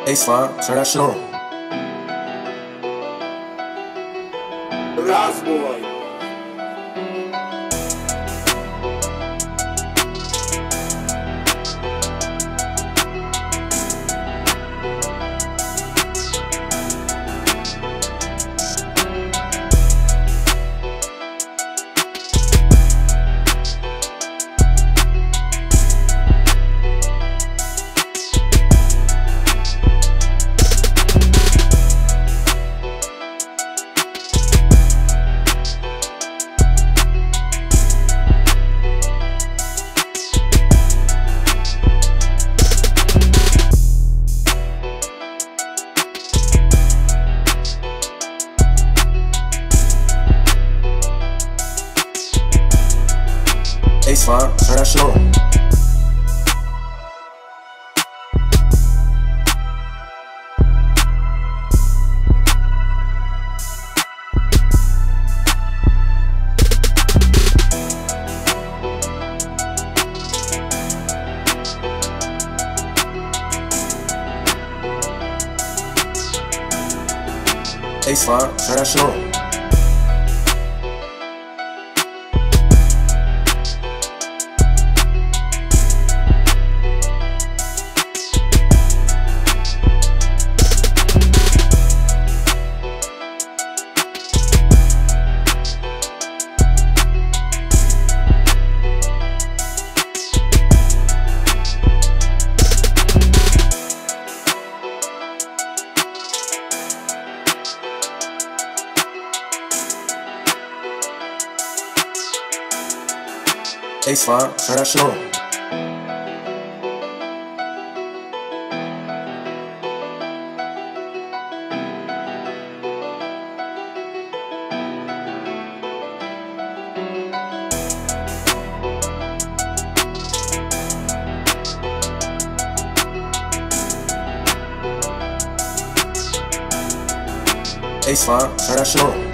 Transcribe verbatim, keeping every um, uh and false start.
Ace five, turn that shit on. Last boy. Ace five, turn that shit on. Ace five, turn that shit on. Ace five, turn that shit on. Ace five, turn that shit on.